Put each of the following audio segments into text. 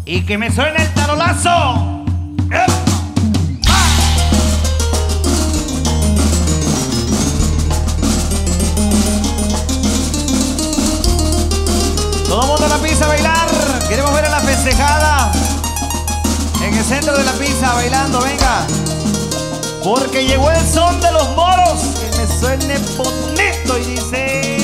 Y que me suene el tarolazo. Todo el mundo en la pista a bailar. Queremos ver a la festejada en el centro de la pista bailando, venga. Porque llegó el son de los moros. Que me suene bonito y dice...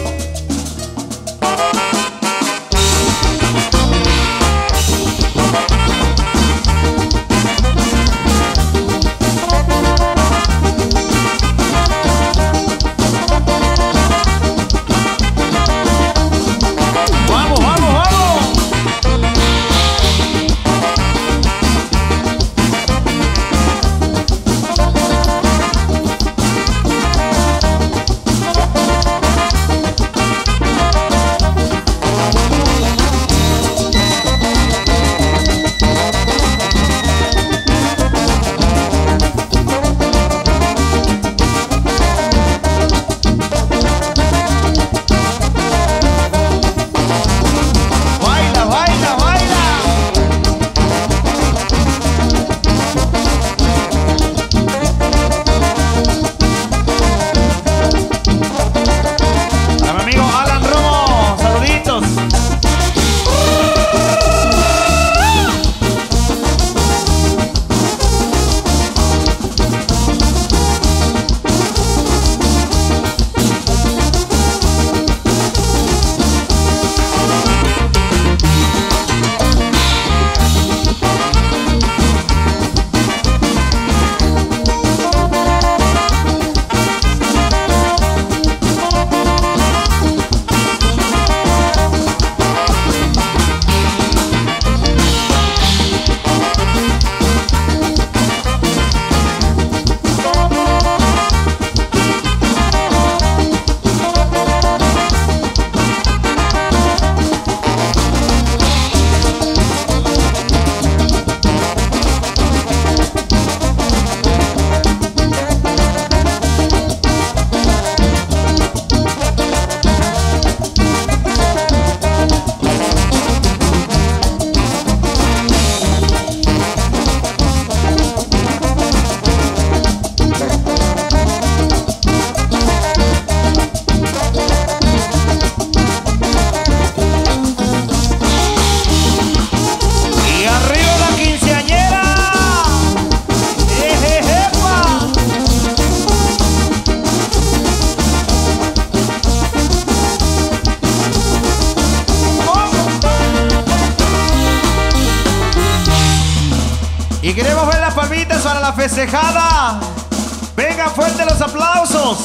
Y queremos ver las palmitas para la festejada. Vengan fuerte los aplausos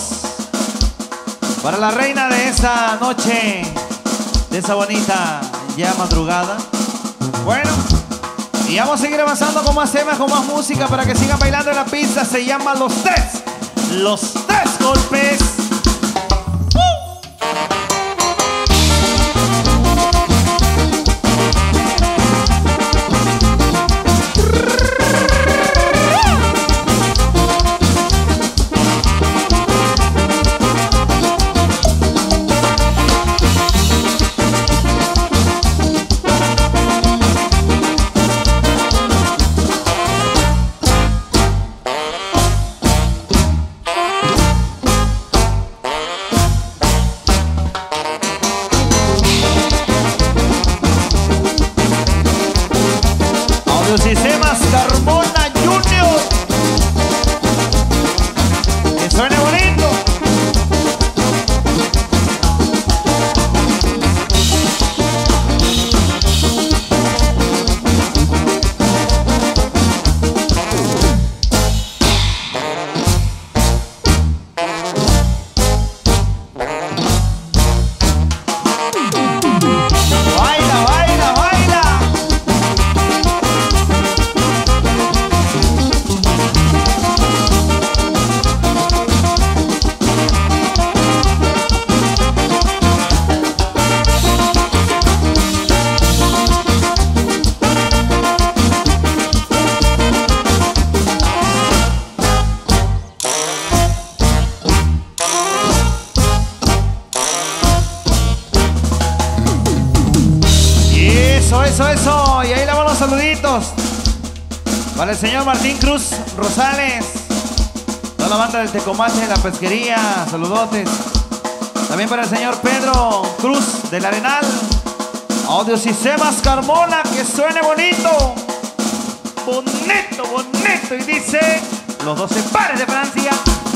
para la reina de esta noche, de esa bonita ya madrugada. Bueno, y vamos a seguir avanzando con más temas, con más música para que sigan bailando en la pista. Se llama Los Tres Golpes. Sistemas Carmona Junior. Que suene bonito. Baila, baila, baila. Eso, eso, eso. Y ahí le van los saluditos. Para el señor Martín Cruz Rosales. Toda la banda del Tecomate de la Pesquería. Saludotes. También para el señor Pedro Cruz del Arenal. Audiosistemas Carmona. Que suene bonito. Bonito, bonito. Y dice: los 12 pares de Francia.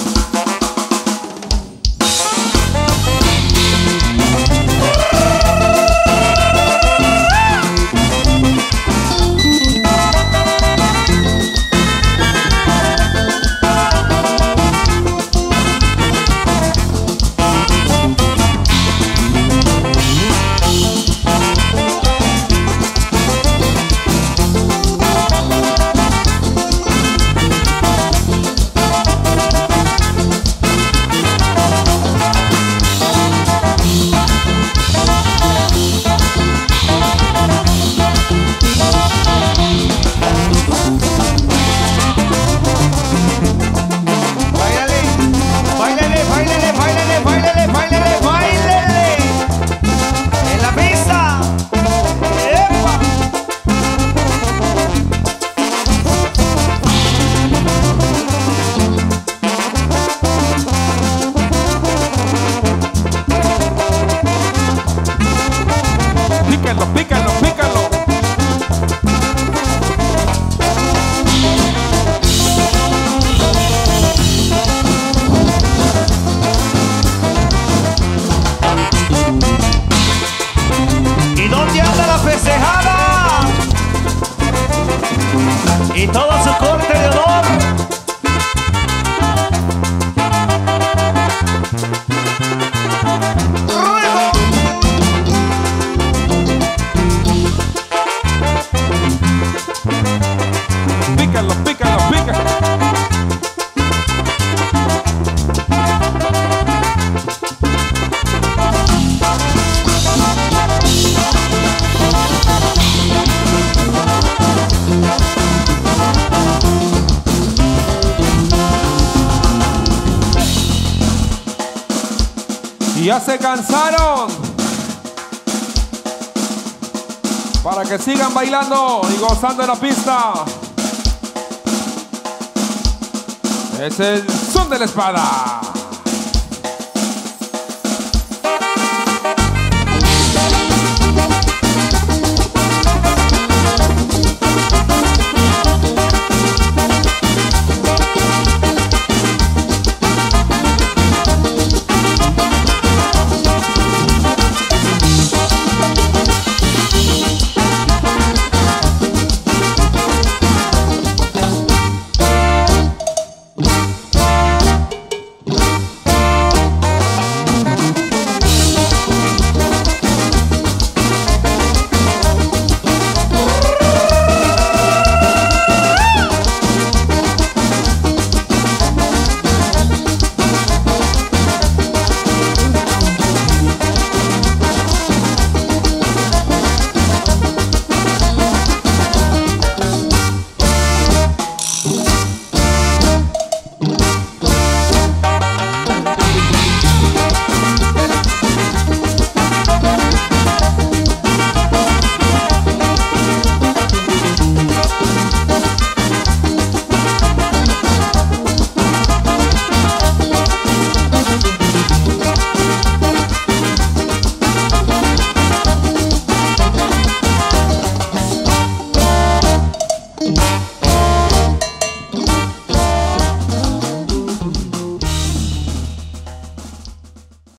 Y todo su corte de honor. Pícalo, pícalo, pícalo. Y ya se cansaron. Para que sigan bailando y gozando en la pista. Es el son de la espada.